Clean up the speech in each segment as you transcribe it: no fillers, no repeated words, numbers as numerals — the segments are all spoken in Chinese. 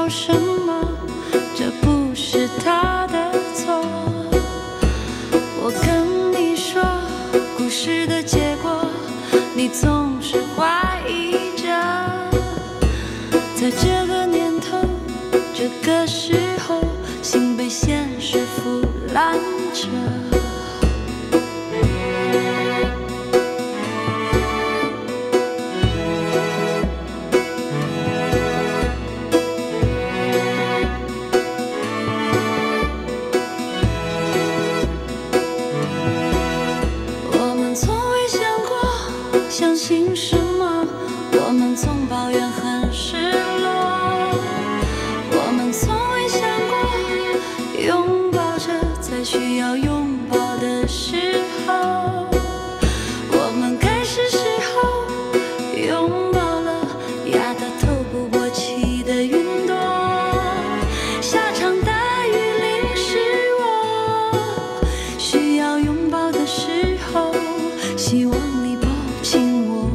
笑什么？这不是他的错。我跟你说故事的结果，你总是怀疑着。在这个年头，这个时候，心被现实腐烂着。相信什么？我们总抱怨很失落，我们从未想过拥抱着在需要拥抱的时候，我们该是时候拥抱了压得透不过气的云朵。下场大雨淋湿我，需要拥抱的时候，希望你抱紧我。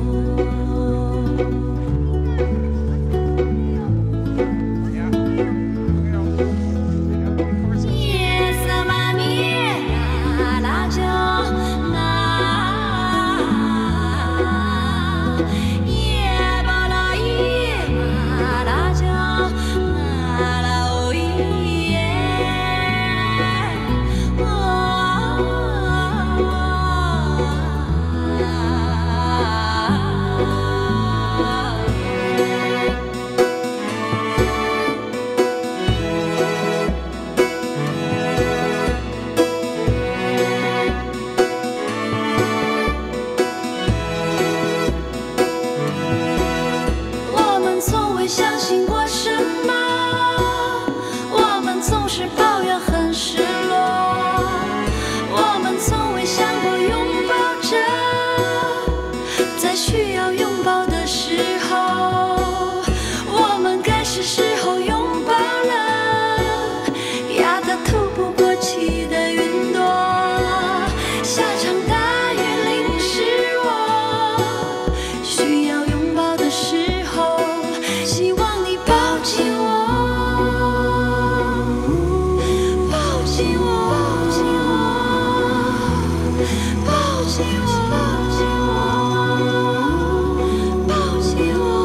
相信过什么？我们总是抱怨很失落，我们从未想过拥抱着在需要拥抱的时候，我们该是时候拥抱了压得透不过气的云朵。下场大雨淋湿我，需要拥抱的时候，希望你抱紧我，抱紧我，抱紧我，抱紧我，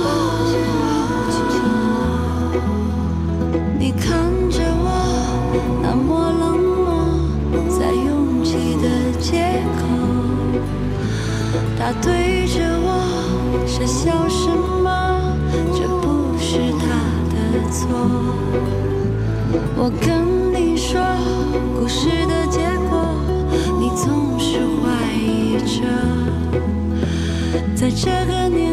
你看着我那么冷漠，在拥挤的街口，他对着我是笑什么？这不是他的错。我跟你说故事的结果，你总是怀疑着。在这个年